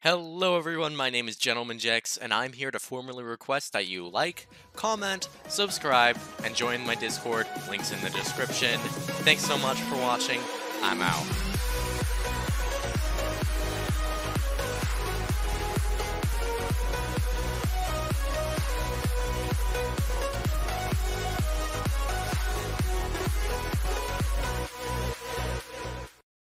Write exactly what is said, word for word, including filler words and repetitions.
Hello everyone, my name is Gentleman Jex, and I'm here to formally request that you like, comment, subscribe, and join my Discord, links in the description. Thanks so much for watching, I'm out.